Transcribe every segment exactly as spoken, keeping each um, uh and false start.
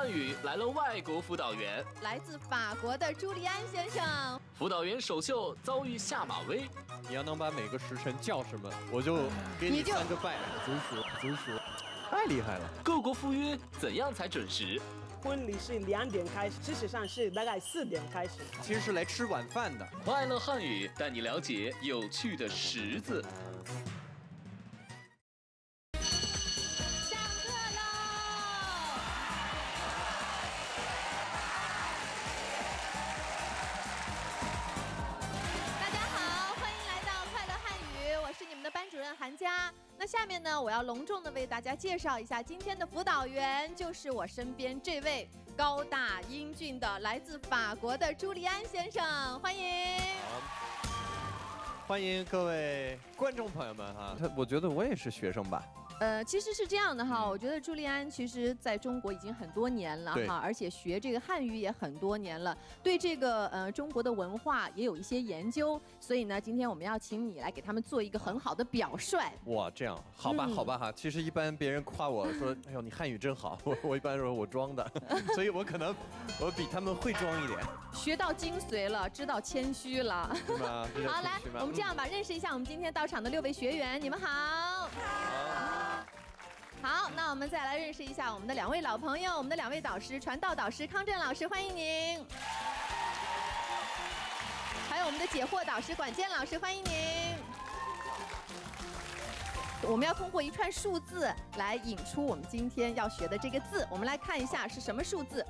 汉语来了外国辅导员， 来自法国的朱利安先生。 辅导员首秀遭遇下马威。 你要能把每个时辰叫什么，我就给你三个拜。足属足属，太厉害了。 各国赴约怎样才准时？ 婚礼是两点开始，事实上是大概四点开始。 其实是来吃晚饭的。 快乐汉语带你了解有趣的十字。 上课喽！大家好，欢迎来到快乐汉语，我是你们的班主任韩佳。那下面呢，我要隆重的为大家介绍一下今天的辅导员，就是我身边这位高大英俊的来自法国的朱利安先生，欢迎。 欢迎各位观众朋友们哈，我觉得我也是学生吧。 呃，其实是这样的哈，我觉得朱利安其实在中国已经很多年了哈，而且学这个汉语也很多年了，对这个呃中国的文化也有一些研究，所以呢，今天我们要请你来给他们做一个很好的表率。 哇，这样好吧，好吧哈。其实一般别人夸我说，哎呦你汉语真好，我我一般说我装的，所以我可能我比他们会装一点。 学到精髓了，知道谦虚了。 是吗？ 好，来，我们这样吧，认识一下我们今天到场的六位学员，你们好。好。好，那我们再来认识一下我们的两位老朋友，我们的两位导师，传道导师康震老师，欢迎您。还有我们的解惑导师管健老师，欢迎您。我们要通过一串数字来引出我们今天要学的这个字，我们来看一下是什么数字。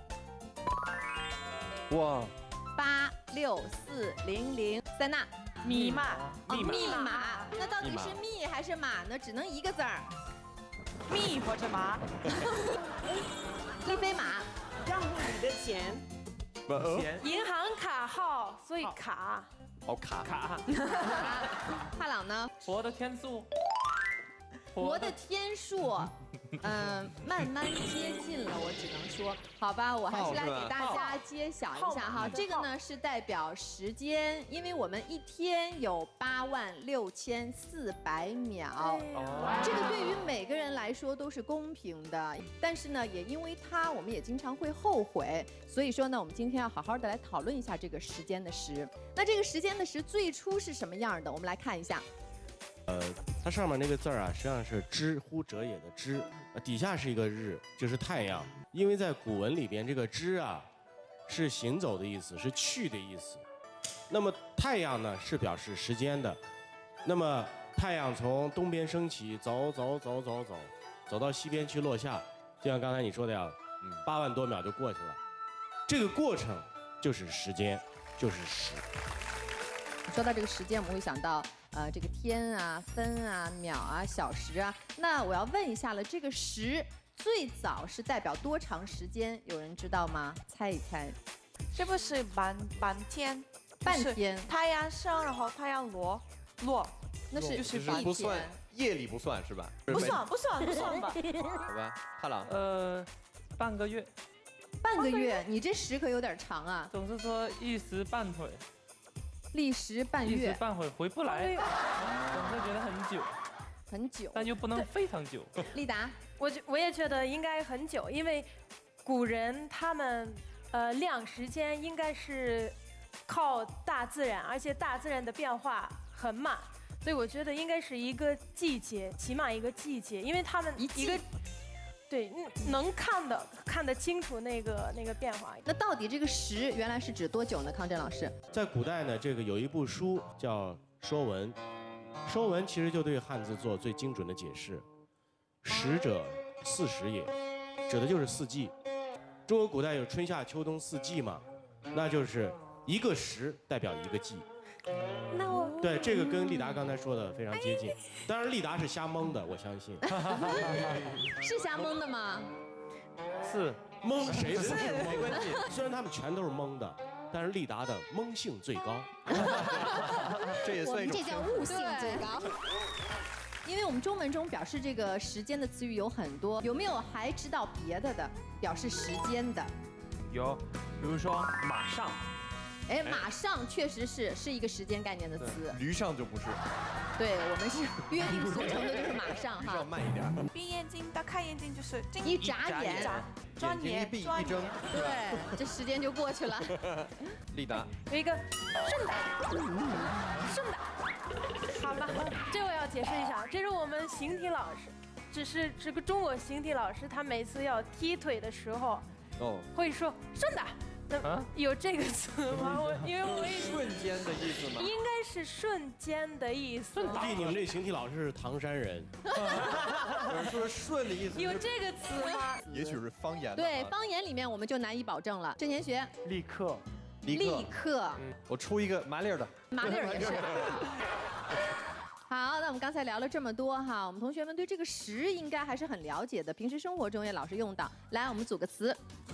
哇， 八六四零零，塞纳， 密码， 哦，密码，那到底是密还是码呢？只能一个字儿。 密或者码， 丽菲马， 账户里的钱， 钱，银行卡号，所以卡， 好卡卡。 帕朗呢？ 活的天数， 活的天数，嗯，慢慢接近了，我只能说，好吧，我还是来给大家揭晓一下哈。这个呢是代表时间，因为我们一天有八万六千四百秒，这个对于每个人来说都是公平的。但是呢，也因为它，我们也经常会后悔，所以说呢，我们今天要好好的来讨论一下这个时间的时。那这个时间的时最初是什么样的？我们来看一下。 呃，它上面那个字儿啊，实际上是知乎者也的知，呃，底下是一个日，就是太阳。因为在古文里边，这个知啊，是行走的意思，是去的意思。那么太阳呢，是表示时间的。那么太阳从东边升起，走走走走走，走到西边去落下，就像刚才你说的呀，嗯，八万多秒就过去了。这个过程就是时间，就是时。 说到这个时间，我们会想到。呃，这个天啊、分啊、秒啊、小时啊，那我要问一下了，这个时最早是代表多长时间？有人知道吗？猜一猜。 这不是半半天？ 半天。 太阳升，然后太阳落，落， 那是就是不算夜里不算是吧？ 不算，不算，不算吧？ 好吧，帕朗。 呃，半个月。 半个月，你这时可有点长啊。 总是说一时半会。 历时半月， 一时半会回不来，总是觉得很久， 很久， 但又不能非常久。 丽达， 我觉我也觉得应该很久，因为古人他们呃量时间应该是靠大自然，而且大自然的变化很慢，所以我觉得应该是一个季节，起码一个季节，因为他们一个。对，能看的看得清楚那个那个变化。 那到底这个时原来是指多久呢？康震老师， 在古代呢，这个有一部书叫《说文》，《说文》其实就对汉字做最精准的解释。时者，四时也，指的就是四季。中国古代有春夏秋冬四季嘛，那就是一个时代表一个季。 那我对这个跟丽达刚才说的非常接近，当然丽达是瞎蒙的，我相信。 是瞎蒙的吗？ 是蒙谁不是没关系，虽然他们全都是蒙的，但是丽达的蒙性最高。 这也算一种。 这叫悟性最高。因为我们中文中表示这个时间的词语有很多，有没有还知道别的的表示时间的？ 有，比如说马上。 哎，马上确实是是一个时间概念的词。 驴上就不是。 对，我们是约定俗成的，就是马上哈。 驴上慢一点。 闭眼睛，打开眼睛就是一眨眼， 转眼睛一闭一睁， 对，这时间就过去了。 丽达， 有一个顺的，顺的，好吧，这我要解释一下，这是我们形体老师，只是这个中国形体老师，他每次要踢腿的时候，哦，会说顺的。那有这个词吗？我因为我也瞬间的意思吗？ 应该是瞬间的意思。 估计你们这形体老师是唐山人。 有人说顺的意思。 有这个词吗？ 也许是方言。 对，方言里面我们就难以保证了。郑贤学， 立刻， 立刻。 我出一个麻利儿的。 麻利儿也是。好，那我们刚才聊了这么多哈，我们同学们对这个时应该还是很了解的，平时生活中也老是用到。来，我们组个词。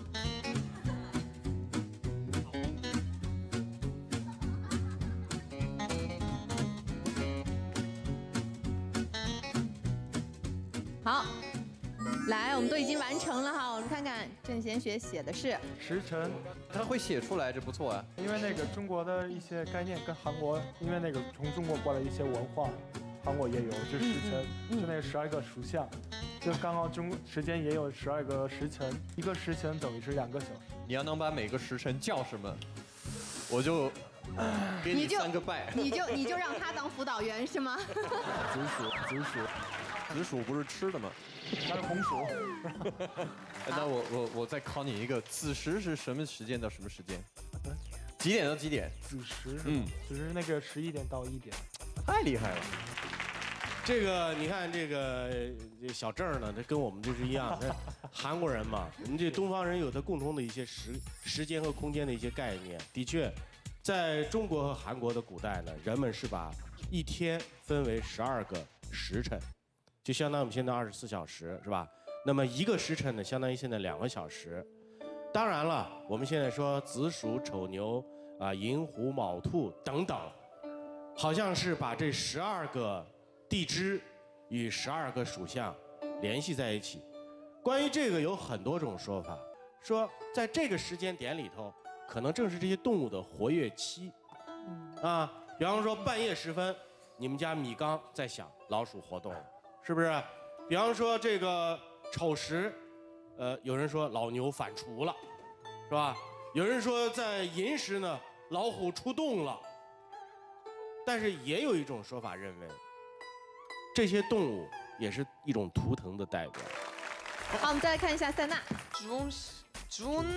好，来，我们都已经完成了哈，我们看看郑贤学写的是时辰， 他会写出来，这不错啊。 因为那个中国的一些概念跟韩国，因为那个从中国过来一些文化，韩国也有，就时辰，就那个十二个属相，就刚好中时间也有十二个时辰，一个时辰等于是两个小时。 你要能把每个时辰叫什么，我就给你三个拜。 你就你就让他当辅导员是吗？ 紫薯，紫薯。紫薯不是吃的吗？ 那是红薯。 那我我我再考你一个，子时是什么时间到什么时间？几点到几点？ 子时，嗯，子时那个十一点到一点。 太厉害了。 这个你看这个小郑呢，这跟我们就是一样，韩国人嘛，我们这东方人有着共同的一些时时间和空间的一些概念。的确，在中国和韩国的古代呢，人们是把一天分为十二个时辰。就相当于我们现在二十四小时，是吧？那么一个时辰呢，相当于现在两个小时。当然了，我们现在说子鼠、丑牛啊、寅虎、卯兔等等，好像是把这十二个地支与十二个属相联系在一起。关于这个有很多种说法，说在这个时间点里头，可能正是这些动物的活跃期。啊，比方说半夜时分，你们家米缸在响，老鼠活动了。是不是？比方说这个丑时，呃，有人说老牛反刍了，是吧？有人说在寅时呢，老虎出动了。但是也有一种说法认为，这些动物也是一种图腾的代表。 好，我们再来看一下塞纳。 准时，准，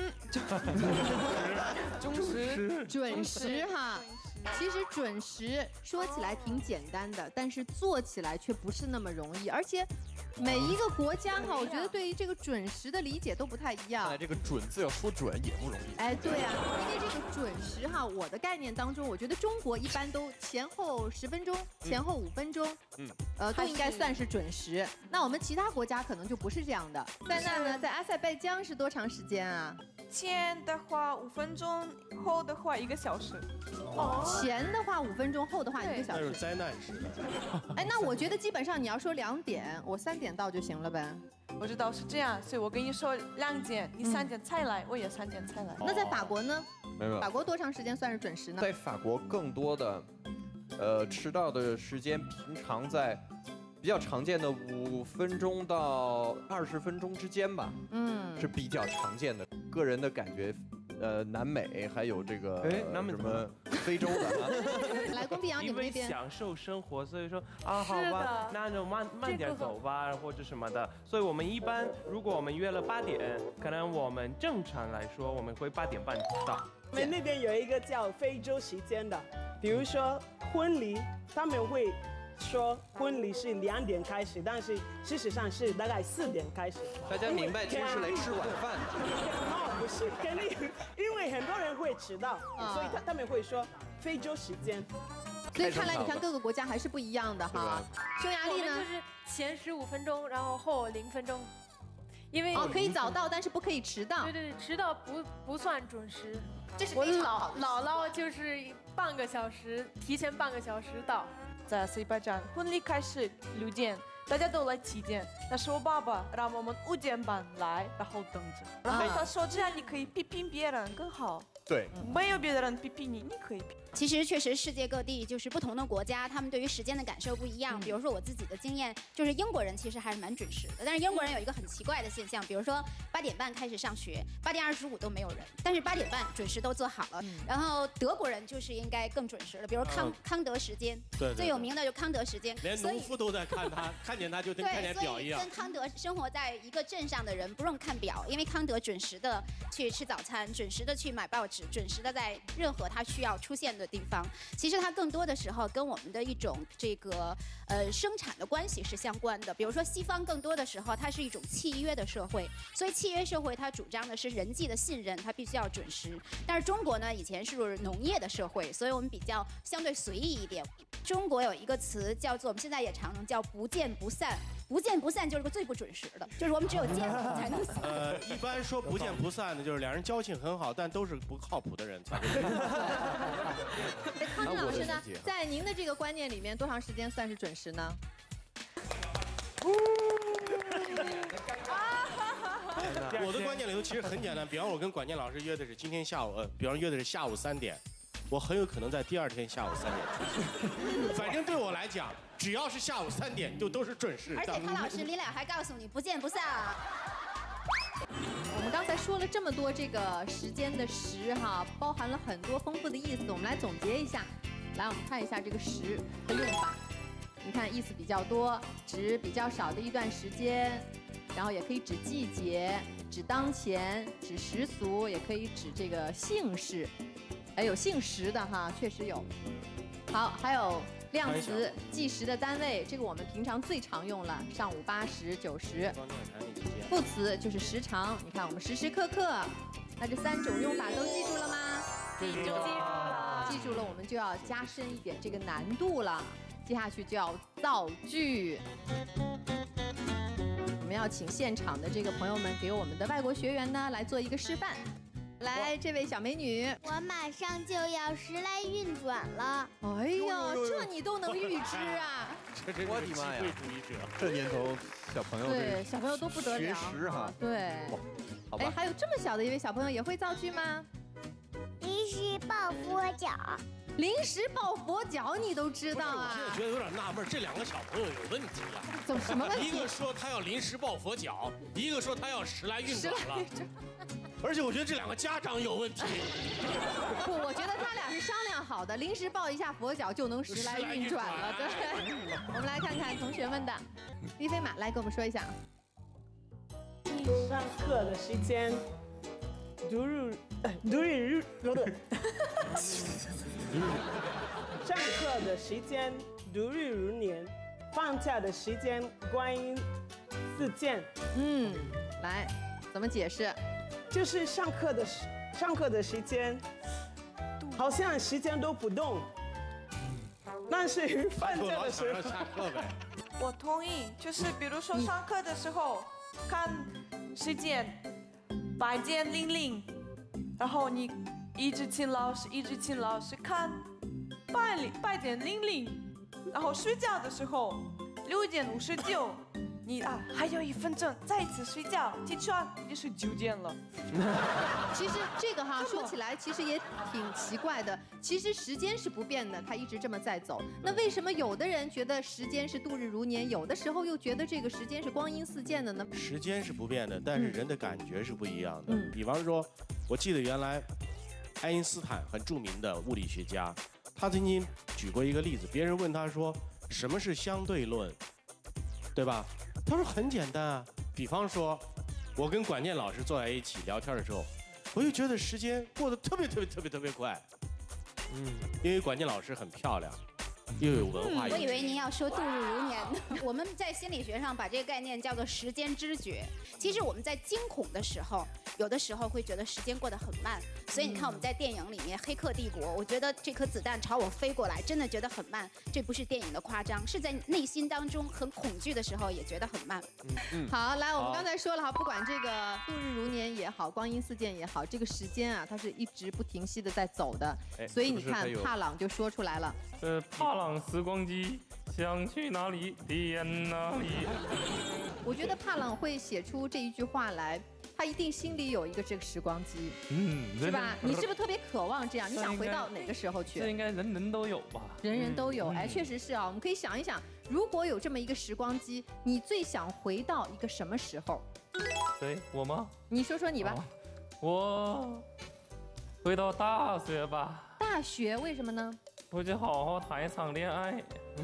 准时， 准时哈。其实准时说起来挺简单的，但是做起来却不是那么容易，而且每一个国家哈，我觉得对于这个准时的理解都不太一样。 看来这个准字要说准也不容易。 哎，对啊，因为这个准时哈，我的概念当中，我觉得中国一般都前后十分钟，前后五分钟，嗯，呃，都应该算是准时。那我们其他国家可能就不是这样的。塞纳呢，在阿塞拜疆是多长时间啊？ 前的话五分钟，后的话一个小时。 哦，前的话五分钟，后的话一个小时。 那是灾难式的。 哎，那我觉得基本上你要说两点，我三点到就行了呗。 我知道是这样，所以我跟你说两点，你三点才来，我也三点才来。 那在法国呢？ 没有。 法国多长时间算是准时呢？ 在法国更多的，呃，迟到的时间平常在比较常见的五分钟到二十分钟之间吧。嗯，是比较常见的。个人的感觉，呃，南美还有这个哎，南美什么非洲的啊。 来，龚碧阳，你们那边因为享受生活，所以说啊，好吧，那就慢慢点走吧，或者什么的。所以我们一般，如果我们约了八点，可能我们正常来说，我们会八点半到。 我们那边有一个叫非洲时间的，比如说婚礼，他们会说婚礼是两点开始，但是事实上是大概四点开始。 大家明白，今天是来吃晚饭的。 哦，不是，肯定，因为很多人会迟到，所以他他们会说非洲时间。 所以看来你看各个国家还是不一样的哈。匈牙利呢？ 就是前十五分钟，然后后零分钟，因为哦可以早到，但是不可以迟到。 对对对，迟到不不算准时。 这是我姥姥姥就是半个小时提前半个小时到。 在阿塞拜疆，婚礼开始六点，大家都来七点。但是我爸爸让我们五点半来，然后等着。然后他说这样你可以批评别人更好。 对， 没有别的人比比你，你可以比。 其实确实，世界各地就是不同的国家，他们对于时间的感受不一样。比如说我自己的经验，就是英国人其实还是蛮准时的，但是英国人有一个很奇怪的现象，比如说八点半开始上学，八点二十五都没有人，但是八点半准时都做好了。然后德国人就是应该更准时了，比如康康德时间， 对， 最有名的就康德时间， 连农夫都在看他，看见他就跟看见表一样。 跟康德生活在一个镇上的人不用看表，因为康德准时的去吃早餐，准时的去买报纸，准时的在任何他需要出现的地方。其实它更多的时候跟我们的一种这个呃生产的关系是相关的。比如说西方更多的时候它是一种契约的社会，所以契约社会它主张的是人际的信任，它必须要准时。但是中国呢以前是农业的社会，所以我们比较相对随意一点。中国有一个词叫做我们现在也常用叫不见不散。不见不散就是个最不准时的，就是我们只有见了才能散。 呃，一般说不见不散的，就是两人交情很好，但都是不靠谱的人才会。 康宁老师呢，在您的这个观念里面，多长时间算是准时呢？ 我的观念里头其实很简单，比方我跟管建老师约的是今天下午，呃，比方约的是下午三点。我很有可能在第二天下午三点出现，反正对我来讲，只要是下午三点就都是准时。 而且康老师临了还告诉你不见不散啊。 我们刚才说了这么多这个时间的时哈，包含了很多丰富的意思，我们来总结一下。来，我们看一下这个时的用法。你看意思比较多，指比较少的一段时间，然后也可以指季节、指当前、指时俗，也可以指这个姓氏。还有姓时的哈，确实有。好，还有量词、计时的单位，这个我们平常最常用了，上午八时、九时。副词就是时长，你看我们时时刻刻，那这三种用法都记住了吗？ 记住了， 记住了，我们就要加深一点这个难度了。接下去就要造句。我们要请现场的这个朋友们给我们的外国学员呢来做一个示范。来，这位小美女， 我马上就要时来运转了。 哎呀，这你都能预知啊！ 我的妈呀！这年头小朋友对小朋友都不得了， 学识哈。 对， 好吧。 哎，还有这么小的一位小朋友也会造句吗？ 临时抱佛脚。 临时抱佛脚，你都知道啊？ 我现在觉得有点纳闷，这两个小朋友有问题啊？ 怎么什么问题？ 一个说他要临时抱佛脚，一个说他要时来运转了。而且我觉得这两个家长有问题。 不，我觉得他俩是商量好的，临时抱一下佛脚就能时来运转了。对，我们来看看同学们的。丽飞马来跟我们说一下。 上课的时间，如日，如日如日。上课的时间如日如年，放假的时间光阴似箭。 嗯，来，怎么解释？ 就是上课的时上课的时间，好像时间都不动，但是放假的时候下课呗。 我同意，就是比如说上课的时候看时间，八点零零，然后你一直请老师，一直请老师看八零八点零零，然后睡觉的时候六点五十九。你啊，还有一分钟，再一次睡觉，起床已经是九点了。 其实这个哈说起来其实也挺奇怪的。其实时间是不变的，它一直这么在走。那为什么有的人觉得时间是度日如年，有的时候又觉得这个时间是光阴似箭的呢？ 时间是不变的，但是人的感觉是不一样的。嗯、比方说，我记得原来爱因斯坦很著名的物理学家，他曾经举过一个例子，别人问他说什么是相对论，对吧？他说很简单啊，比方说，我跟管建老师坐在一起聊天的时候，我就觉得时间过得特别特别特别特别快。嗯，因为管建老师很漂亮，又有文化、 嗯。我以为您要说度日如年呢。我们在心理学上把这个概念叫做时间知觉。其实我们在惊恐的时候，有的时候会觉得时间过得很慢。所以你看我们在电影里面《黑客帝国》，我觉得这颗子弹朝我飞过来，真的觉得很慢。这不是电影的夸张，是在内心当中很恐惧的时候也觉得很慢。 嗯嗯。好，来，我们刚才说了哈，不管这个度日如年也好，光阴似箭也好，这个时间啊，它是一直不停息的在走的。所以你看，帕朗就说出来了。 呃，帕朗时光机，想去哪里点哪里。 我觉得帕朗会写出这一句话来， 他一定心里有一个这个时光机， 嗯， 是吧？你是不是特别渴望这样？你想回到哪个时候去？ 这应该人人都有吧？ 人人都有，哎，确实是啊。我们可以想一想，如果有这么一个时光机，你最想回到一个什么时候？ 谁？我吗？ 你说说你吧。 我回到大学吧。 大学为什么呢？ 我就好好谈一场恋爱。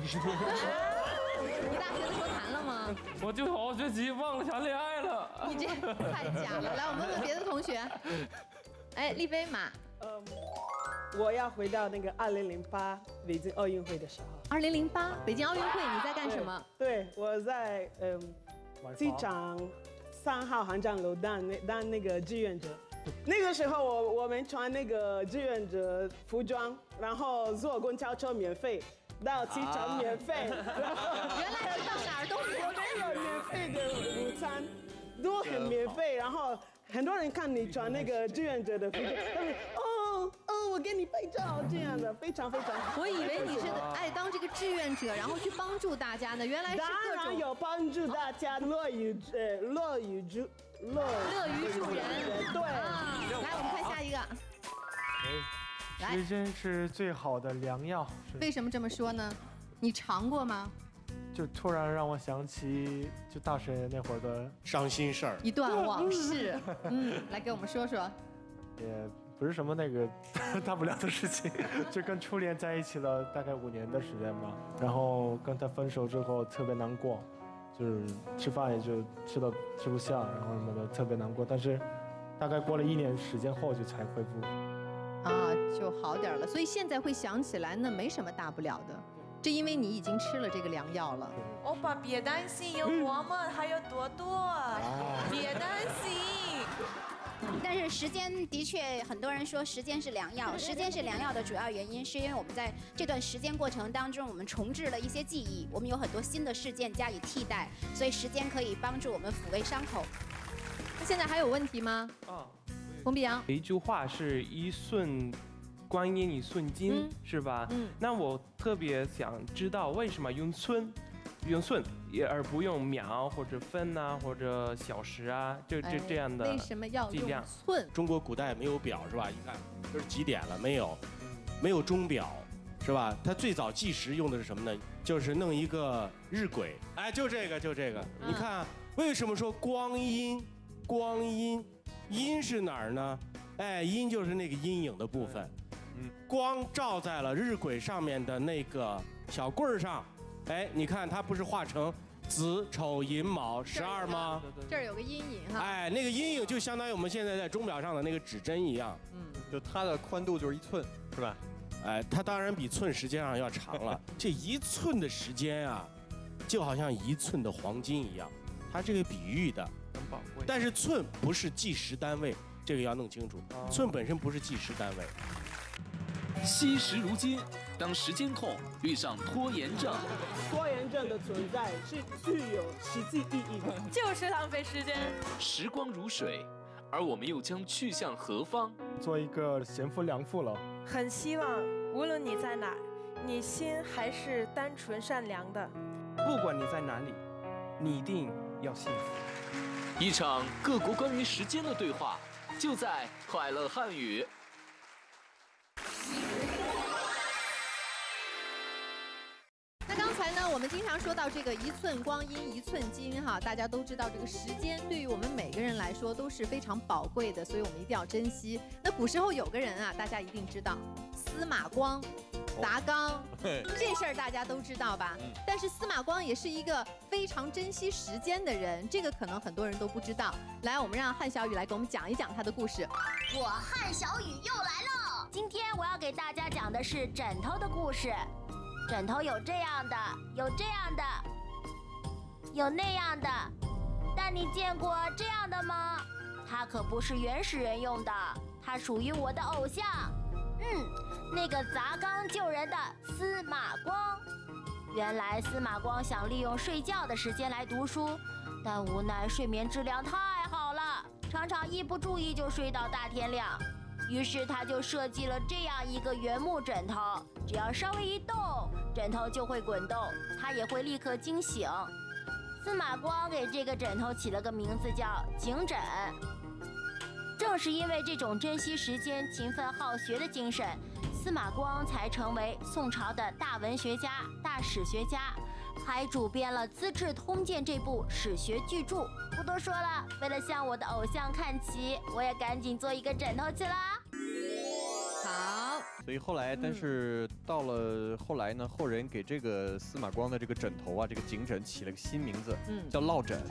你大学的时候谈了吗？ 我就好好学习，忘了谈恋爱了。 你这太假了！来，我们问问别的同学。哎，丽菲马。 嗯，我要回到那个二零零八北京奥运会的时候。 二零零八北京奥运会，你在干什么？ 对，我在嗯机场三号航站楼当那当那个志愿者。那个时候我我们穿那个志愿者服装，然后坐公交车免费。到机场免费， 原来是到哪儿都我们有免费的午餐，都很免费。然后很多人看你穿那个志愿者的服装，他们哦哦，我给你拍照这样的，非常非常好。 我以为你是爱当这个志愿者，然后去帮助大家呢，原来是当然有帮助大家，乐于呃乐于助乐乐于助人。 对， 来我们看下一个。 时间是最好的良药。 为什么这么说呢？你尝过吗？ 就突然让我想起就大学那会儿的伤心事儿， 一段往事。嗯，来给我们说说。 也不是什么那个大不了的事情，就跟初恋在一起了大概五年的时间吧。然后跟他分手之后特别难过，就是吃饭也就吃到吃不下，然后什么的特别难过。但是大概过了一年时间后就才恢复。 啊，就好点了，所以现在会想起来，那没什么大不了的，这因为你已经吃了这个良药了。 欧巴，别担心，有我们，还有多多，别担心。 但是时间的确，很多人说时间是良药。时间是良药的主要原因，是因为我们在这段时间过程当中，我们重置了一些记忆，我们有很多新的事件加以替代，所以时间可以帮助我们抚慰伤口。 那现在还有问题吗？啊。冯碧阳， 一句话是一瞬光阴一瞬间，嗯、是吧？嗯。那我特别想知道为什么用寸，用寸也而不用秒或者分啊或者小时啊，这这这样的。 为什么要用寸？ 中国古代没有表是吧？一看就是几点了，没有，没有钟表是吧？它最早计时用的是什么呢？就是弄一个日晷，哎，就这个就这个。嗯、你看为什么说光阴？光阴。阴是哪儿呢？哎，阴就是那个阴影的部分，嗯，光照在了日晷上面的那个小棍儿上，哎，你看它不是画成子丑寅卯十二吗？ 这儿有个阴影哈。 哎，那个阴影就相当于我们现在在钟表上的那个指针一样， 嗯，就它的宽度就是一寸，是吧？ 哎，它当然比寸实际上要长了，这一寸的时间啊，就好像一寸的黄金一样，它这个比喻的。但是寸不是计时单位，这个要弄清楚。寸本身不是计时单位。 惜时如金，当时间控遇上拖延症， 拖延症的存在是具有实际意义的， 就是浪费时间。 时光如水，而我们又将去向何方？ 做一个贤夫良父了。 很希望无论你在哪儿，你心还是单纯善良的。 不管你在哪里，你一定要幸福。 一场各国关于时间的对话，就在快乐汉语。 那刚才呢，我们经常说到这个一寸光阴一寸金哈，大家都知道这个时间对于我们每个人来说都是非常宝贵的，所以我们一定要珍惜。那古时候有个人啊，大家一定知道，司马光。砸缸，这事儿大家都知道吧？但是司马光也是一个非常珍惜时间的人，这个可能很多人都不知道。来，我们让汉小雨来给我们讲一讲他的故事。 我汉小雨又来了，今天我要给大家讲的是枕头的故事。枕头有这样的，有这样的，有那样的，但你见过这样的吗？它可不是原始人用的，它属于我的偶像。嗯。那个砸缸救人的司马光，原来司马光想利用睡觉的时间来读书，但无奈睡眠质量太好了，常常一不注意就睡到大天亮。于是他就设计了这样一个原木枕头，只要稍微一动，枕头就会滚动，他也会立刻惊醒。司马光给这个枕头起了个名字叫警枕。 正是因为这种珍惜时间、勤奋好学的精神，司马光才成为宋朝的大文学家、大史学家，还主编了《资治通鉴》这部史学巨著。不多说了，为了向我的偶像看齐，我也赶紧做一个枕头去啦。 好， 所以后来，但是到了后来呢，后人给这个司马光的这个枕头啊，这个颈枕起了个新名字，嗯，叫落枕。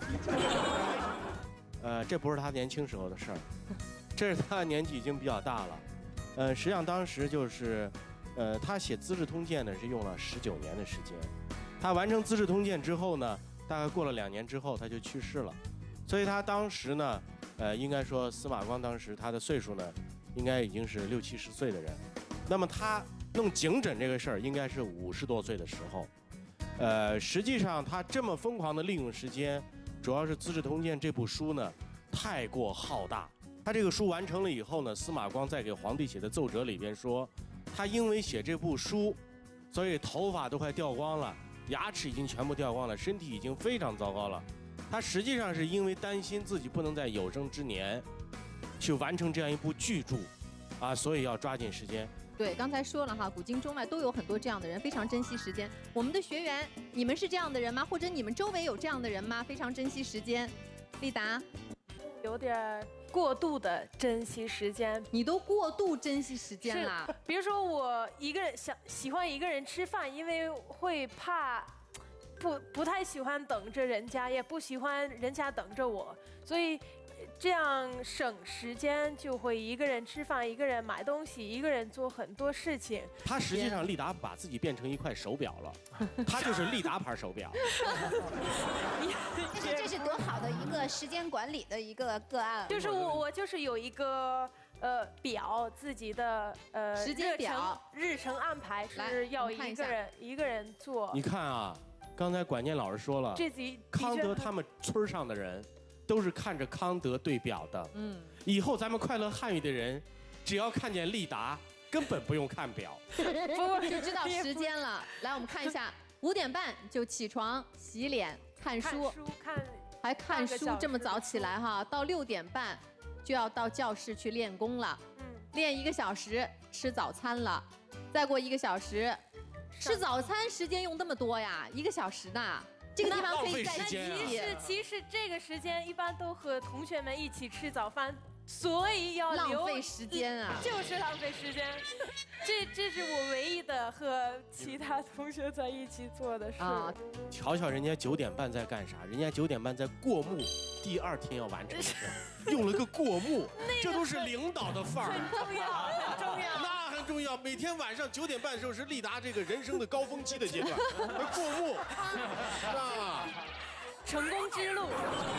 呃，这不是他年轻时候的事儿，这是他年纪已经比较大了。呃，实际上当时就是，呃，他写《资治通鉴》呢是用了十九年的时间。他完成《资治通鉴》之后呢，大概过了两年之后他就去世了，所以他当时呢，呃，应该说司马光当时他的岁数呢，应该已经是六七十岁的人。那么他弄颈枕这个事儿，应该是五十多岁的时候。呃，实际上他这么疯狂的利用时间。主要是《资治通鉴》这部书呢，太过浩大。他这个书完成了以后呢，司马光在给皇帝写的奏折里边说，他因为写这部书，所以头发都快掉光了，牙齿已经全部掉光了，身体已经非常糟糕了。他实际上是因为担心自己不能在有生之年去完成这样一部巨著，啊，所以要抓紧时间。 对，刚才说了哈，古今中外都有很多这样的人，非常珍惜时间。我们的学员，你们是这样的人吗？或者你们周围有这样的人吗？非常珍惜时间。丽达， 有点过度的珍惜时间。 你都过度珍惜时间啦？ 比如说我一个人想喜欢一个人吃饭，因为会怕不不太喜欢等着人家，也不喜欢人家等着我，所以。这样省时间，就会一个人吃饭，一个人买东西，一个人做很多事情。 他实际上利达把自己变成一块手表了，他就是利达牌手表。 这是这是多好的一个时间管理的一个个案。 就是我我就是有一个呃表，自己的呃时间表日程安排是要一个人一个人做。 你看啊，刚才管念老师说了， 这集康德他们村上的人。都是看着康德对表的，嗯，以后咱们快乐汉语的人，只要看见利达，根本不用看表， 就知道时间了。来，我们看一下，五点半就起床、洗脸、看书， 看还看书，这么早起来哈，到六点半就要到教室去练功了，嗯，练一个小时，吃早餐了，再过一个小时，吃早餐时间用那么多呀？一个小时呢？这个地方可以再其实其实这个时间一般都和同学们一起吃早饭，所以要浪费时间啊， 就是浪费时间。这这是我唯一的和其他同学在一起做的事。啊， 瞧瞧人家九点半在干啥？人家九点半在过目，第二天要完成的事，用了个过目，这都是领导的范儿， 很重要，很重要。 那很重要。每天晚上九点半的时候是利达这个人生的高峰期的阶段，过目，啊， 成功之路。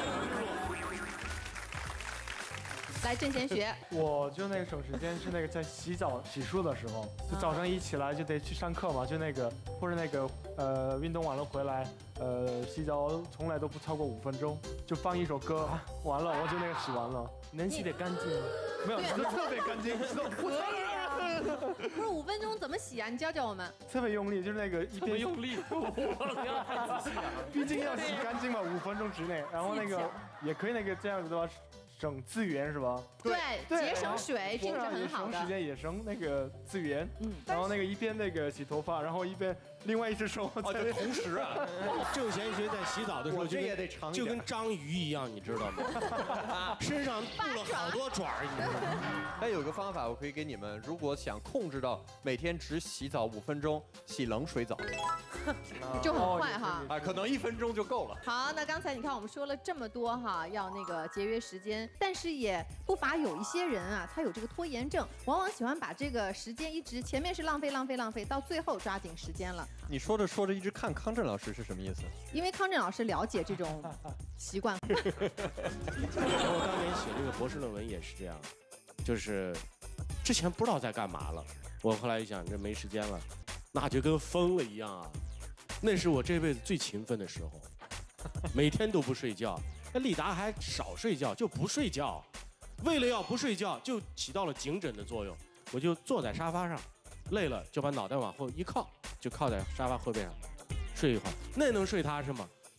来，郑贤学， 我就那个省时间是那个在洗澡洗漱的时候，就早上一起来就得去上课嘛，就那个或者那个呃运动完了回来，呃洗澡从来都不超过五分钟，就放一首歌，完了我就那个洗完了， 能洗得干净吗？ 没有，洗得特别干净，洗得可以啊。不是五分钟怎么洗啊？你教教我们。 特别用力，就是那个一边用力，不要太仔细了。 毕竟要洗干净嘛，五分钟之内，然后那个也可以那个这样子的话。省资源是吧？ 对，节省水，这个是很好的。 省时间也省那个资源，嗯，然后那个一边那个洗头发，然后一边另外一只手在同时啊。 郑贤学在洗澡的时候就也得长就跟章鱼一样，你知道吗？身上布了好多爪儿，你知道吗？ 但有个方法我可以给你们，如果想控制到每天只洗澡五分钟，洗冷水澡， 就很快哈。 啊，可能一分钟就够了。 好，那刚才你看我们说了这么多哈，要那个节约时间。但是也不乏有一些人啊，他有这个拖延症，往往喜欢把这个时间一直前面是浪费浪费浪费，到最后抓紧时间了。 你说着说着一直看康震老师是什么意思？ 因为康震老师了解这种习惯。 我当年写这个博士论文也是这样，就是之前不知道在干嘛了，我后来一想这没时间了，那就跟疯了一样啊。那是我这辈子最勤奋的时候，每天都不睡觉。那利达还少睡觉，就不睡觉，为了要不睡觉，就起到了颈枕的作用。我就坐在沙发上，累了就把脑袋往后一靠，就靠在沙发后背上睡一会儿。那能睡踏实吗？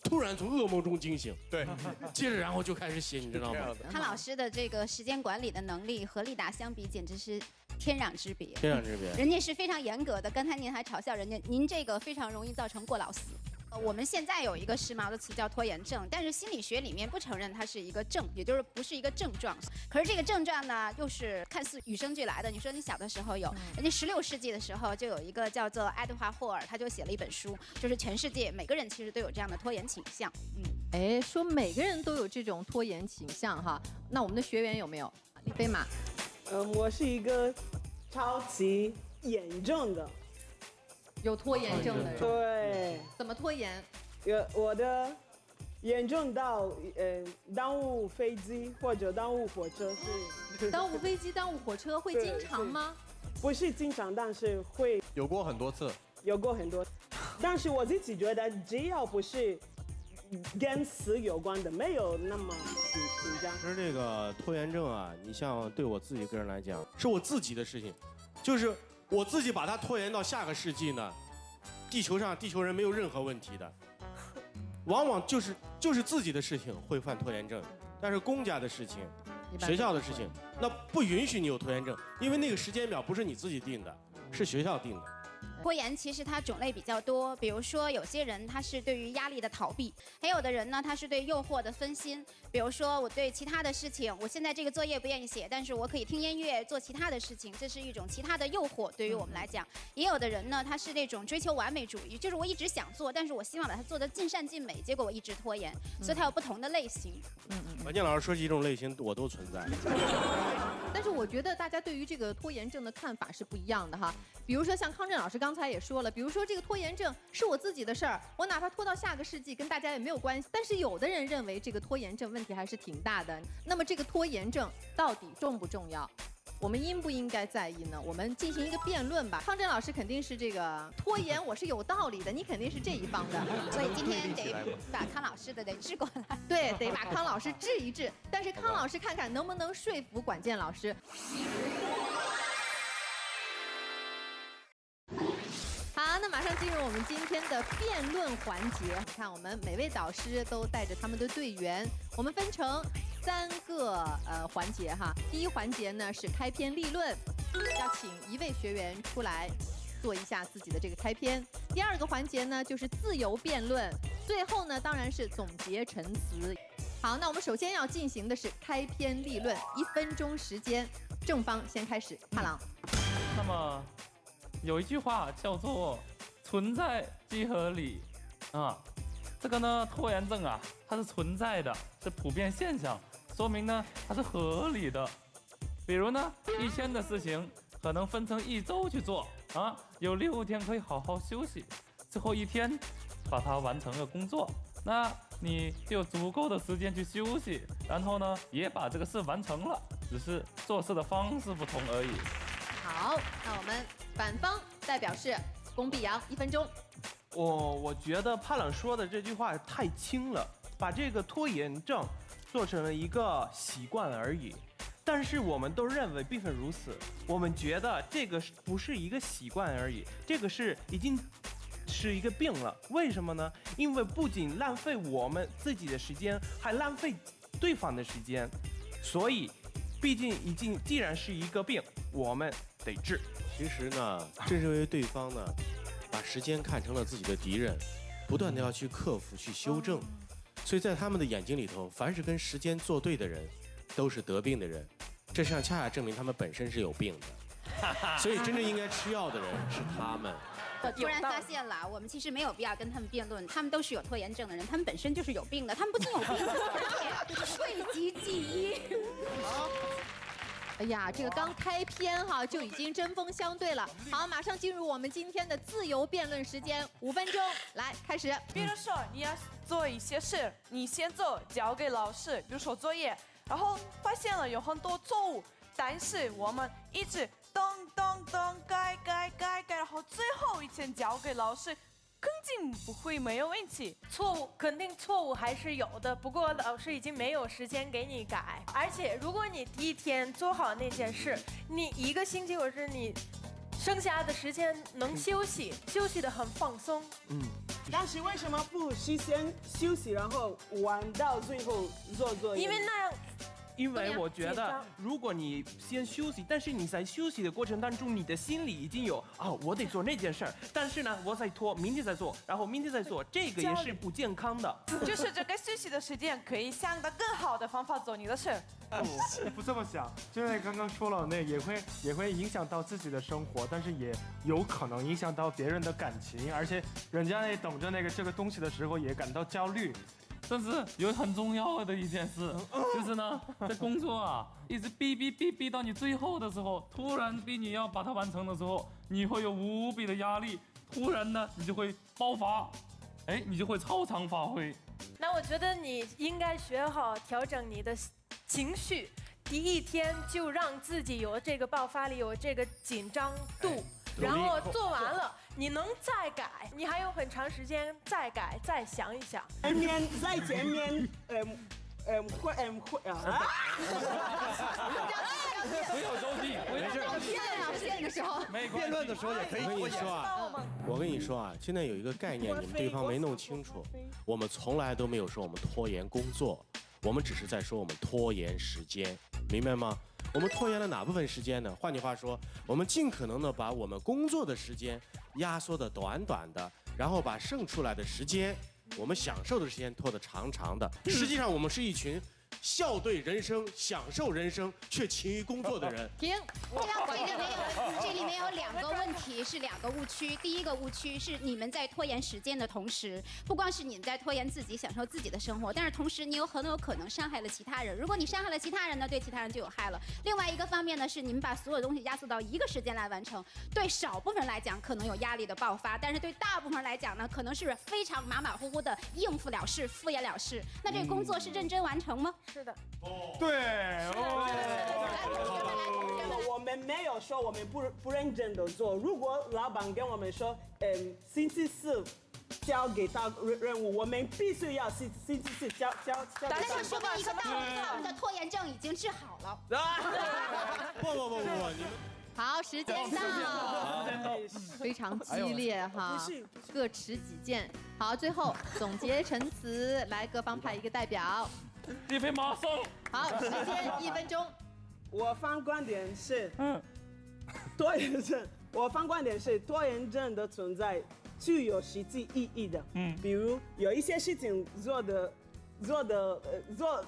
突然从噩梦中惊醒，对，接着然后就开始写，你知道吗？ 康老师的这个时间管理的能力和丽达相比，简直是天壤之别。 天壤之别。 人家是非常严格的，刚才您还嘲笑人家，您这个非常容易造成过劳死。我们现在有一个时髦的词叫拖延症，但是心理学里面不承认它是一个症，也就是不是一个症状。可是这个症状呢，又是看似与生俱来的。你说你小的时候有，人家十六世纪的时候就有一个叫做爱德华霍尔，他就写了一本书，就是全世界每个人其实都有这样的拖延倾向。 嗯，哎，说每个人都有这种拖延倾向哈，那我们的学员有没有？李飞马， 嗯，我是一个超级严重的。 有拖延症的人， 对， 怎么拖延？ 有我的严重到呃耽误飞机或者耽误火车是。 耽误飞机、耽误火车会经常吗？ 不是经常，但是会有过很多次。 有过很多，但是我自己觉得，只要不是跟死有关的，没有那么紧紧张。 其实这个拖延症啊，你像对我自己个人来讲，是我自己的事情，就是。我自己把它拖延到下个世纪呢，地球上地球人没有任何问题的，往往就是就是自己的事情会犯拖延症，但是公家的事情、学校的事情，那不允许你有拖延症，因为那个时间表不是你自己定的，是学校定的。 拖延其实它种类比较多，比如说有些人他是对于压力的逃避，还有的人呢他是对诱惑的分心。比如说我对其他的事情，我现在这个作业不愿意写，但是我可以听音乐做其他的事情，这是一种其他的诱惑。对于我们来讲，也有的人呢他是那种追求完美主义，就是我一直想做，但是我希望把它做得尽善尽美，结果我一直拖延，所以它有不同的类型。 嗯嗯。 王健老师说几种类型我都存在。 但是我觉得大家对于这个拖延症的看法是不一样的哈。比如说像康震老师刚才也说了，比如说这个拖延症是我自己的事儿，我哪怕拖到下个世纪跟大家也没有关系。但是有的人认为这个拖延症问题还是挺大的。那么这个拖延症到底重不重要？我们应不应该在意呢？我们进行一个辩论吧。康震老师肯定是这个拖延我是有道理的，你肯定是这一方的。 所以今天得把康老师的得治过来。 对，得把康老师治一治。但是康老师看看能不能说服管建老师。好，那马上进入我们今天的辩论环节。你看，我们每位导师都带着他们的队员，我们分成三个呃环节哈。第一环节呢是开篇立论，要请一位学员出来做一下自己的这个开篇。第二个环节呢就是自由辩论，最后呢当然是总结陈词。好，那我们首先要进行的是开篇立论，一分钟时间，正方先开始，帕朗。 那么。有一句话叫做“存在即合理”，啊，这个呢拖延症啊，它是存在的，是普遍现象，说明呢它是合理的。比如呢，一天的事情可能分成一周去做，啊，有六天可以好好休息，最后一天把它完成了工作，那你就有足够的时间去休息，然后呢也把这个事完成了，只是做事的方式不同而已。 好，那我们反方代表是龚碧阳，一分钟。 我我觉得帕朗说的这句话太轻了，把这个拖延症做成了一个习惯而已。但是我们都认为并非如此，我们觉得这个不是一个习惯而已，这个是已经是一个病了。为什么呢？因为不仅浪费我们自己的时间，还浪费对方的时间，所以毕竟已经既然是一个病，我们得治。 其实呢，正是因为对方呢，把时间看成了自己的敌人，不断的要去克服、去修正，所以在他们的眼睛里头，凡是跟时间作对的人，都是得病的人。这实际上恰恰证明他们本身是有病的，所以真正应该吃药的人是他们。 我突然发现了，我们其实没有必要跟他们辩论，他们都是有拖延症的人，他们本身就是有病的，他们不仅有病，而且讳疾忌医。 好。哎呀，这个刚开篇哈就已经针锋相对了。好，马上进入我们今天的自由辩论时间，五分钟，来开始。 比如说你要做一些事，你先做，交给老师，比如说作业，然后发现了有很多错误，但是我们一直咚咚咚改改改改，然后最后一天交给老师。肯定不会没有问题， 错误肯定错误还是有的，不过老师已经没有时间给你改。而且如果你第一天做好那件事，你一个星期或者你剩下的时间能休息，休息得很放松。 嗯， 但是为什么不事先休息，然后玩到最后做作业？ 因为那样。 因为我觉得，如果你先休息，但是你在休息的过程当中，你的心里已经有啊、哦，我得做那件事儿，但是呢，我再拖，明天再做，然后明天再做，这个也是不健康的。 就是这个休息的时间可以想到更好的方法做你的事。 不，不这么想，就像刚刚说了，那也会也会影响到自己的生活，但是也有可能影响到别人的感情，而且人家也等着那个这个东西的时候也感到焦虑。 但是有很重要的一件事，就是呢，在工作啊，一直逼逼逼逼到你最后的时候，突然逼你要把它完成的时候，你会有无比的压力，突然呢，你就会爆发，哎，你就会超常发挥。 那我觉得你应该学好调整你的情绪，第一天就让自己有这个爆发力，有这个紧张度。然后做完了，你能再改，你还有很长时间再改，再想一想。 前面在前面，嗯嗯会嗯会啊。 不要着急，不要着急。 辩的时候， 辩论的时候也可以。 我跟你说啊，我跟你说啊，现在有一个概念，你们对方没弄清楚。我们从来都没有说我们拖延工作，我们只是在说我们拖延时间，明白吗？我们拖延了哪部分时间呢？换句话说，我们尽可能的把我们工作的时间压缩的短短的，然后把剩出来的时间，我们享受的时间拖得长长的。实际上，我们是一群笑对人生、享受人生却勤于工作的人。 停， 这里面有这里面有两个问题，是两个误区。第一个误区是你们在拖延时间的同时，不光是你们在拖延自己享受自己的生活，但是同时你有很有可能伤害了其他人。如果你伤害了其他人呢，对其他人就有害了。另外一个方面呢，是你们把所有东西压缩到一个时间来完成，对少部分人来讲可能有压力的爆发，但是对大部分人来讲呢，可能是非常马马虎虎的应付了事、敷衍了事。那这个工作是认真完成吗？ 是的。 对， 我们没有说我们不不认真的做。如果老板跟我们说，嗯，星期四交给他任务，我们必须要星星期四交交交。 那就说明一个道理，他们的拖延症已经治好了。 不不不不不，你们。 好，时间到，非常激烈哈，各持己见。好，最后总结陈词，来各方派一个代表。 李飞马上。 好，时间一分钟。 我方观点是，嗯，拖延症。我方观点是拖延症的存在具有实际意义的。嗯，比如有一些事情做的做的呃做。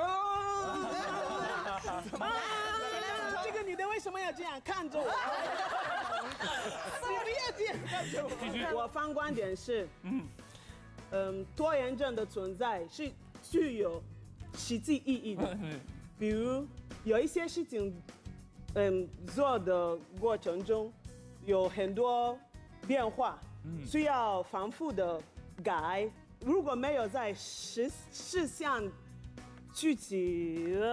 这个女的为什么要这样看着我？你不要这样看着我。我方观点是，嗯嗯，拖延症的存在是具有实际意义的。比如有一些事情，嗯，做的过程中有很多变化，需要反复的改。如果没有在实事项具体的，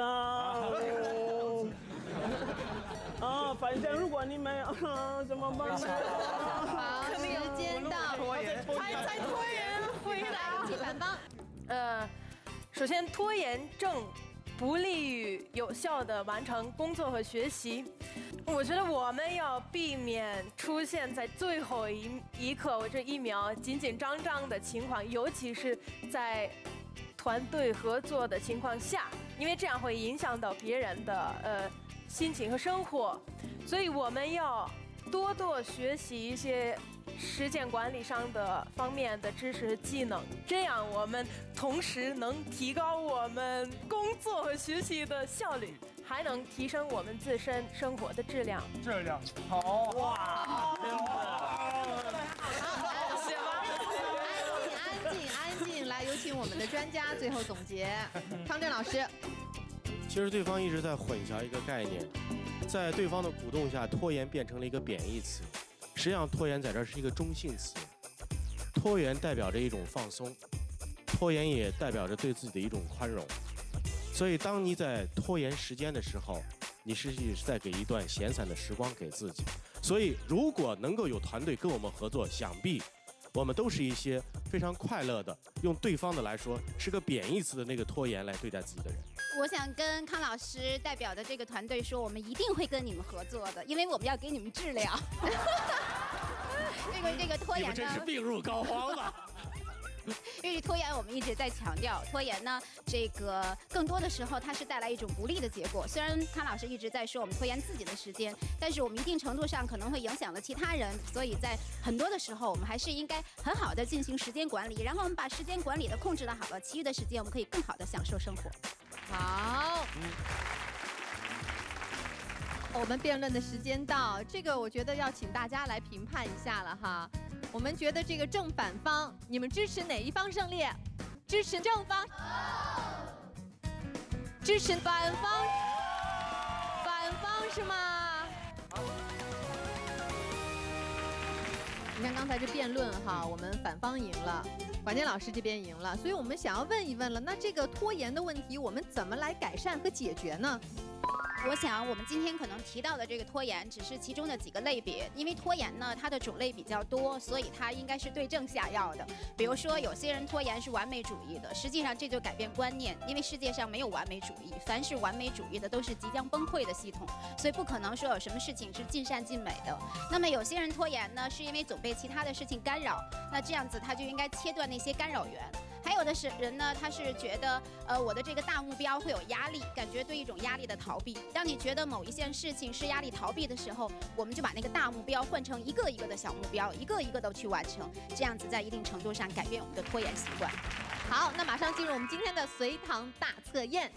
哦，反正如果你们啊怎么办呢？ 好，时间到， 还在拖延回答。 基本方， 呃，首先拖延症不利于有效的完成工作和学习。我觉得我们要避免出现在最后一一刻，我这一秒紧紧张张的情况，尤其是在团队合作的情况下，因为这样会影响到别人的呃心情和生活，所以我们要多多学习一些时间管理上的方面的知识和技能，这样我们同时能提高我们工作和学习的效率，还能提升我们自身生活的质量。 质量好哇！安静，安静，来，有请我们的专家最后总结。康震老师， 其实对方一直在混淆一个概念，在对方的鼓动下，拖延变成了一个贬义词。实际上，拖延在这儿是一个中性词。拖延代表着一种放松，拖延也代表着对自己的一种宽容。所以，当你在拖延时间的时候，你实际是在给一段闲散的时光给自己。所以，如果能够有团队跟我们合作，想必我们都是一些非常快乐的，用对方的来说是个贬义词的那个拖延来对待自己的人。 我想跟康老师代表的这个团队说，我们一定会跟你们合作的，因为我们要给你们治疗。这个这个拖延呢， 你们真是病入膏肓了。 因为拖延，我们一直在强调，拖延呢，这个更多的时候它是带来一种不利的结果。虽然康老师一直在说我们拖延自己的时间，但是我们一定程度上可能会影响了其他人，所以在很多的时候，我们还是应该很好的进行时间管理，然后我们把时间管理的控制的好了，其余的时间我们可以更好的享受生活。 好。嗯我们辩论的时间到，这个我觉得要请大家来评判一下了哈。我们觉得这个正反方，你们支持哪一方胜利？支持正方？支持反方？反方是吗？你看刚才这辩论哈，我们反方赢了，管健老师这边赢了，所以我们想要问一问了，那这个拖延的问题，我们怎么来改善和解决呢？ 我想，我们今天可能提到的这个拖延，只是其中的几个类别。因为拖延呢，它的种类比较多，所以它应该是对症下药的。比如说，有些人拖延是完美主义的，实际上这就改变观念，因为世界上没有完美主义，凡是完美主义的都是即将崩溃的系统，所以不可能说有什么事情是尽善尽美的。那么有些人拖延呢，是因为总被其他的事情干扰，那这样子他就应该切断那些干扰源。还有的是人呢，他是觉得，呃，我的这个大目标会有压力，感觉对一种压力的逃避。当你觉得某一件事情是压力逃避的时候，我们就把那个大目标换成一个一个的小目标，一个一个的去完成，这样子在一定程度上改变我们的拖延习惯。 好，那马上进入我们今天的随堂大测验。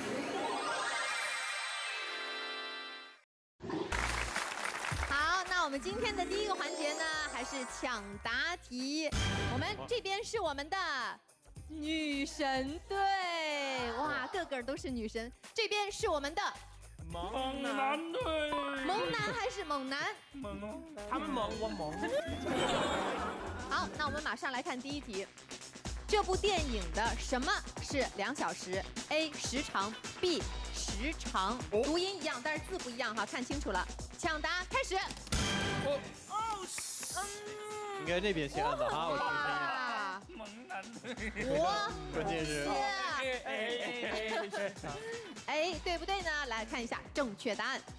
好，那我们今天的第一个环节呢，还是抢答题。我们这边是我们的女神队，哇，个个都是女神。这边是我们的猛男队， 猛男还是猛男？ 猛，他们猛，我猛。 好，那我们马上来看第一题。这部电影的什么是两小时 ？A 时长 ，B 时长，读音一样，但是字不一样哈，看清楚了。抢答开始。 哦哦，嗯， 应该那边先按的哈，我听声音。 猛男队， 我关键是哎哎哎哎，对不对呢？来看一下正确答案。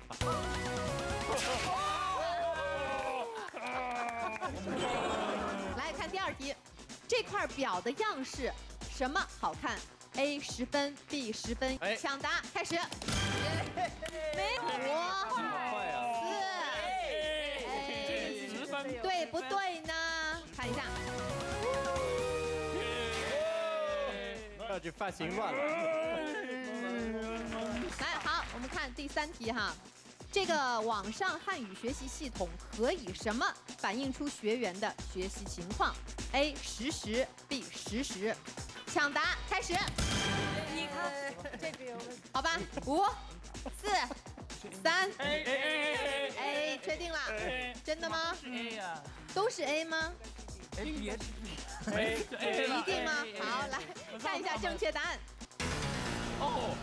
来看第二题，这块表的样式什么好看 ？A 十分 ，B 十分。抢答开始。没有我。 快呀！ 四。十分。对不对呢？看一下。 要去发型乱了。 来，好，我们看第三题哈。这个网上汉语学习系统可以什么反映出学员的学习情况 ？A 实时 ，B 实时。抢答开始。 你看这个有问题。 好吧，五、四、三。 哎哎哎哎，确定了？真的吗 ？A 呀， 都是 A 吗？ 哎别，哎一定吗？好，来看一下正确答案。 哦。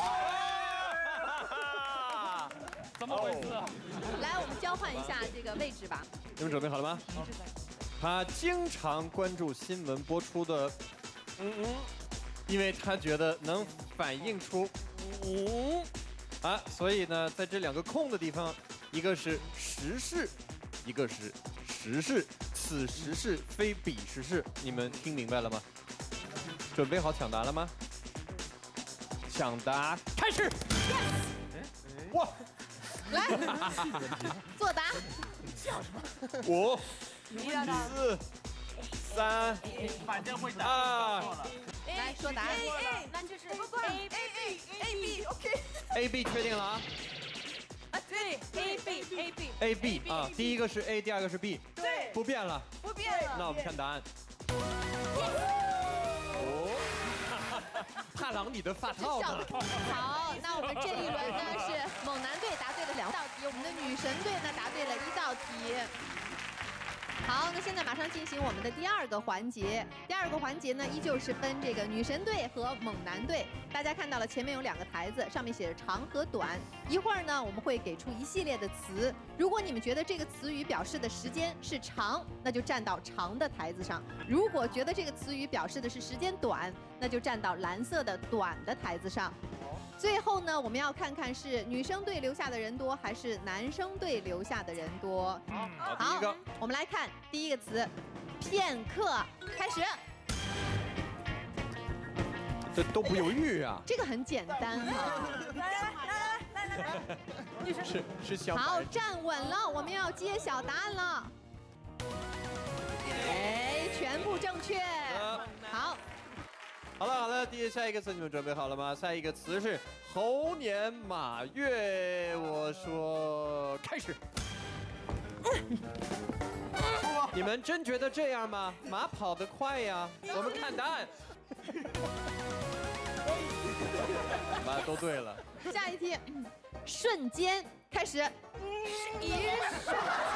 怎么回事啊？ 来，我们交换一下这个位置吧。 你们准备好了吗？他经常关注新闻播出的，嗯嗯，因为他觉得能反映出，嗯，啊，所以呢，在这两个空的地方，一个是时事，一个是时事，此时事非彼时事，你们听明白了吗？准备好抢答了吗？抢答开始。哇！ 来，作答。 五、四、三、 反正会答二。 来说答案。 A，那就是 A B A B OK。 A B 确定了啊？ 啊，对 A B A B A B 啊，第一个是 A， 第二个是 B， 对， 不变了。 不变了。 那我们看答案。哦，帕朗，你的发套呢？ 好，那我们这一轮呢是猛男队答对了两道题，我们的女神队呢答对了一道题。好，那现在马上进行我们的第二个环节。第二个环节呢，依旧是分这个女神队和猛男队。大家看到了，前面有两个台子，上面写着长和短。一会儿呢，我们会给出一系列的词。如果你们觉得这个词语表示的时间是长，那就站到长的台子上；如果觉得这个词语表示的是时间短，那就站到蓝色的短的台子上。最后呢，我们要看看是女生队留下的人多，还是男生队留下的人多。 好，第一个， 我们来看第一个词，片刻，开始。 这都不犹豫啊。 这个很简单哈。 来来来来来来来，女生是是小白。 好，站稳了，我们要揭晓答案了。哎，全部正确。好。 好了好了，第下一个词你们准备好了吗？下一个词是猴年马月。我说开始。你们真觉得这样吗？马跑得快呀！我们看答案。妈都对了。 下一题，瞬间开始。一瞬。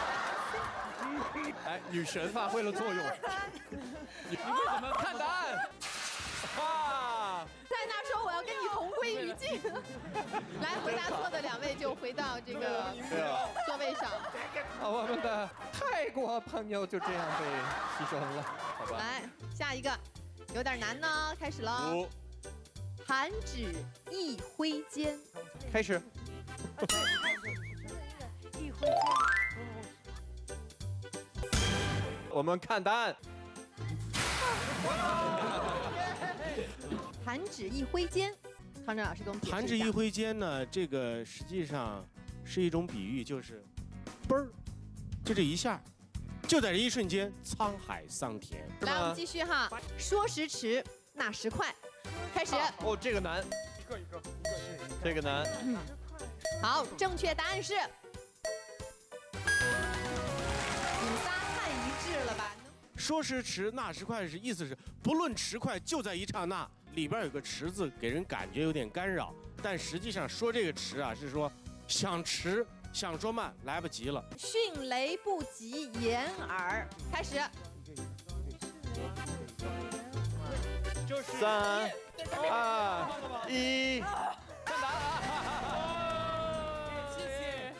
哎，女神发挥了作用。你为什么看答案？啊！ 塞纳说我要跟你同归于尽。来，回答错的两位就回到这个座位上。 好，我们的泰国朋友就这样被牺牲了，好吧？ 来，下一个有点难呢，开始了。 五， 弹指一挥间， 开始。 一挥间。 我们看答案。 弹指一挥间，康正老师给我们解释一下。 弹指一挥间呢，这个实际上是一种比喻，就是嘣儿，就这一下，就在这一瞬间，沧海桑田。 来，我们继续哈。说时迟，那时快，开始。 哦，这个难。 一个一个一个是。 这个难。 嗯。好，正确答案是。你们仨太一致了吧？ 说时迟，那时快是意思是不论迟快，就在一刹那。里边有个迟字，给人感觉有点干扰，但实际上说这个迟啊，是说想迟想说慢，来不及了。 迅雷不及掩耳，开始。 三、二、一，看答案。谢谢。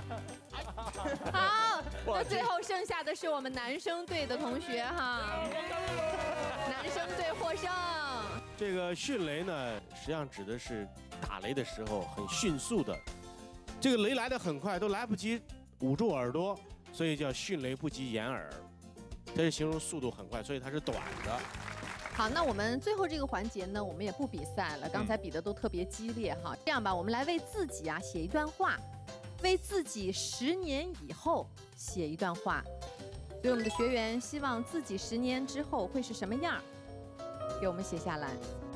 好，那最后剩下的是我们男生队的同学哈，男生队获胜。 这个迅雷呢，实际上指的是打雷的时候很迅速的，这个雷来得很快，都来不及捂住耳朵，所以叫迅雷不及掩耳。它是形容速度很快，所以它是短的。 好，那我们最后这个环节呢，我们也不比赛了，刚才比的都特别激烈哈。这样吧，我们来为自己啊写一段话，为自己十年以后写一段话。所以我们的学员希望自己十年之后会是什么样？给我们写下来。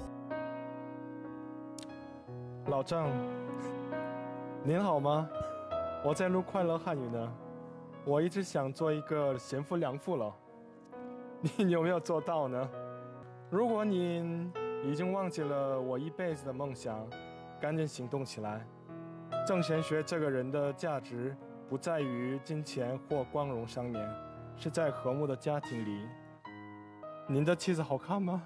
老郑，您好吗？我在录快乐汉语呢。我一直想做一个贤妇良妇了，您有没有做到呢？如果您已经忘记了我一辈子的梦想，赶紧行动起来。郑贤学这个人的价值不在于金钱或光荣上面，是在和睦的家庭里。您的妻子好看吗？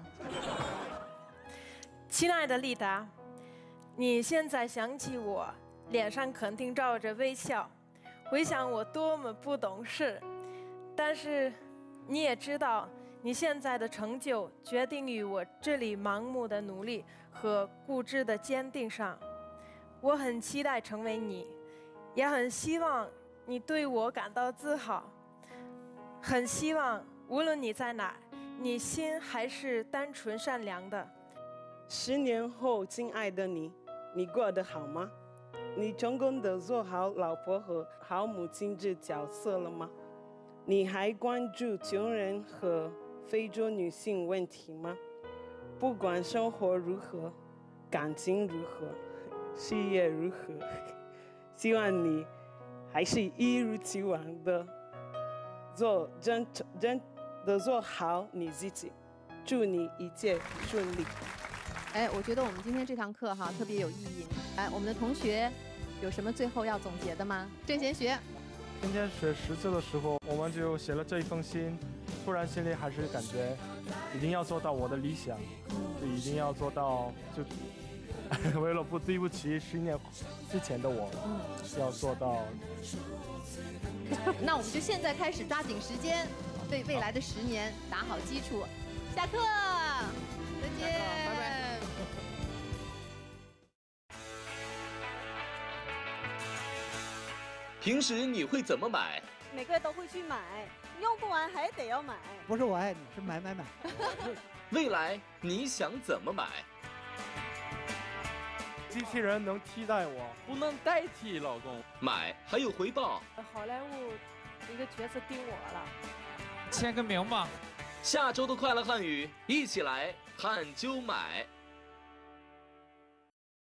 亲爱的丽达，你现在想起我，脸上肯定罩着微笑，回想我多么不懂事。但是你也知道，你现在的成就决定于我这里盲目的努力和固执的坚定上。我很期待成为你，也很希望你对我感到自豪，很希望无论你在哪，你心还是单纯善良的。 十年后，亲爱的你，你过得好吗？你成功的做好老婆和好母亲这角色了吗？你还关注穷人和非洲女性问题吗？不管生活如何，感情如何，事业如何，希望你还是一如既往的做真真的做好你自己。祝你一切顺利。 哎，我觉得我们今天这堂课哈特别有意义。哎，我们的同学有什么最后要总结的吗？郑贤学， 今天学识字的时候，我们就写了这一封信，突然心里还是感觉一定要做到我的理想，就一定要做到，就为了不对不起十年之前的我，要做到。 那我们就现在开始抓紧时间，为未来的十年打好基础。下课，再见，拜拜。 平时你会怎么买？ 每个月都会去买，用不完还得要买。 不是我爱你，是买买买。 未来你想怎么买？ 机器人能替代我， 不能代替老公。 买还有回报。 好莱坞一个角色盯我了， 签个名吧。 下周的快乐汉语，一起来探究买。